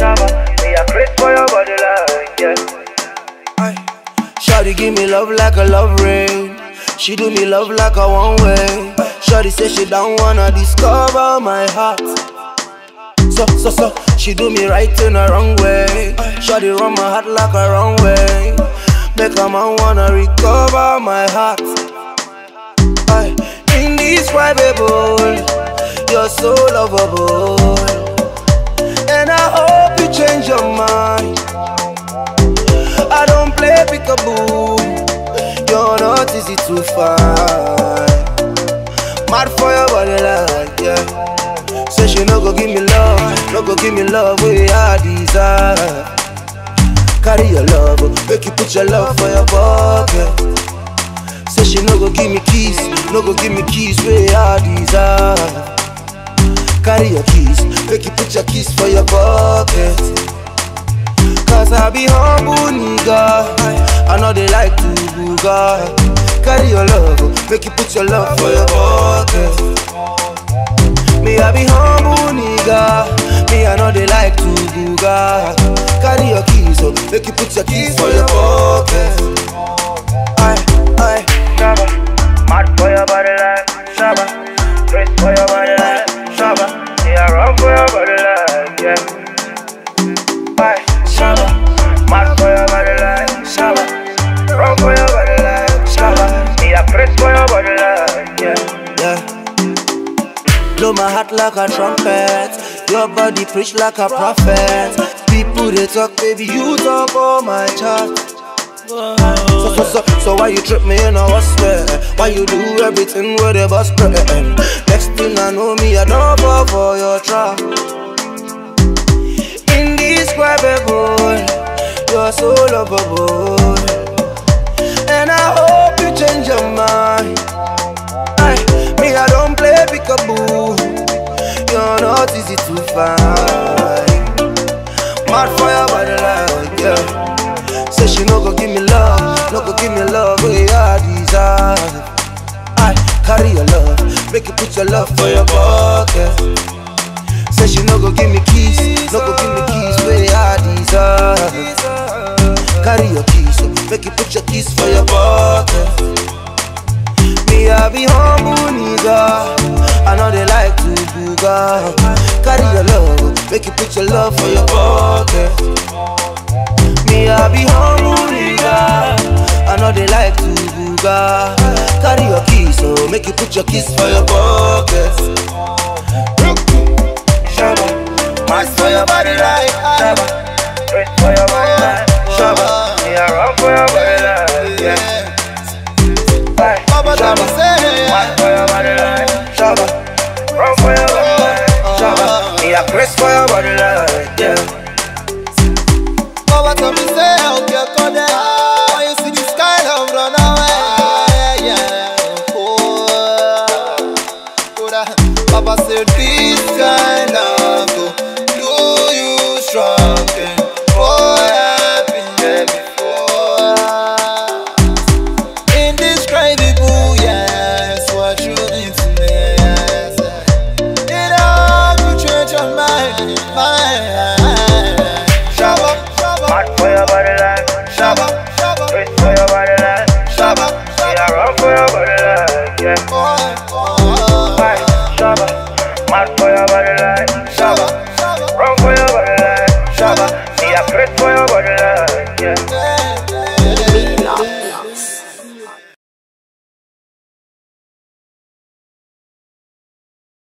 Shabba, me a crazy for your body like, yeah. Shawty give me love like a love rain. She do me love like a one way. Shawty say she don't wanna discover my heart. So, she do me right in the wrong way. Shawty run my heart like a wrong way. Make a man wanna recover my heart. Indescribable, you're so lovable, and I hope you change your mind. I don't play peekaboo, you're not easy to find. Mad for your body like, yeah. Say she no go give me love, no go give me love where I desire. Carry your love, make you put your love for your pocket. Say she no go give me keys, no go give me keys where I desire. Carry your keys, make you put your keys for your pocket. Cause I be humble nigga, I know they like to booga. Carry your love, make you put your love for your pocket. Me I be humble nigga, me I know they like to booga. Carry your keys, so make you put your keys for your pocket. Aye. Shabba, mad for your body like Shabba, crazy for your body like Shabba, yeah, run for your body like, yeah. Aye, Shabba, mad for your body like Shabba, run for your body like Shabba, yeah, crazy for your body like, yeah. Blow my heart like a trumpet, your body preach like a prophet. People they talk, baby, you talk on my chart. So why you trip me in a what's there? Why you do everything with a bus spread? Next thing I know me, I don't fall for your trap. Indescribable, you're so lovable, and I hope you change your mind. Me I don't play peekaboo, you're not easy to find. Mad for your body like, yeah. Say she no go give me love, no go give me love where I desire. Carry your love, make you put your love for your pocket. Say she no go give me keys, no go give me keys where I desire. Carry your keys, so make you put your keys for your pocket. Me I be humble nigga, I know they like to booga. Carry your love, make you put your love for your pocket. Me I be humble nigga, I know they like to booga. Carry your keys, so make you put your keys for your pocket. Shabba, mad for your body like Shabba, crazy for your body like Shabba, yeah, run for your body like, yeah. Shabba, mad for your body like Shabba, run for your body like Shabba, yeah, crazy for your body like, yeah. Baba tell me say out your corner, when you see the sky love run away, yeah. Baba said this kind of go do you strong and what happened there before. Indescribable, yes, what you mean to me, yes. It all could change your mind, Shabba. Mad for your body like Shabba, crazy for your body like Shabba, yeah, run for your body like, yeah. Shabba, mad for your body like Shabba, run for your body like Shabba, yeah, crazy for your body like